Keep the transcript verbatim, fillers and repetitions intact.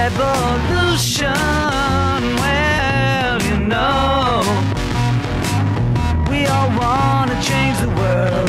revolution. Well, you know, we all want to change the world.